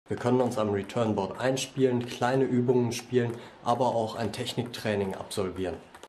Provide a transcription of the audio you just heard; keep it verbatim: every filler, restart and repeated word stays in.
Wir können uns am Returnboard einspielen, kleine Übungen spielen, aber auch ein Techniktraining absolvieren.